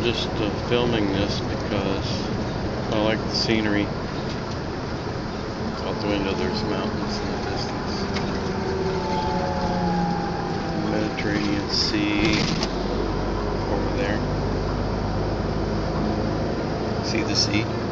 just filming this because I like the scenery. Out the window there's mountains in the distance. Mediterranean Sea over there. See the sea?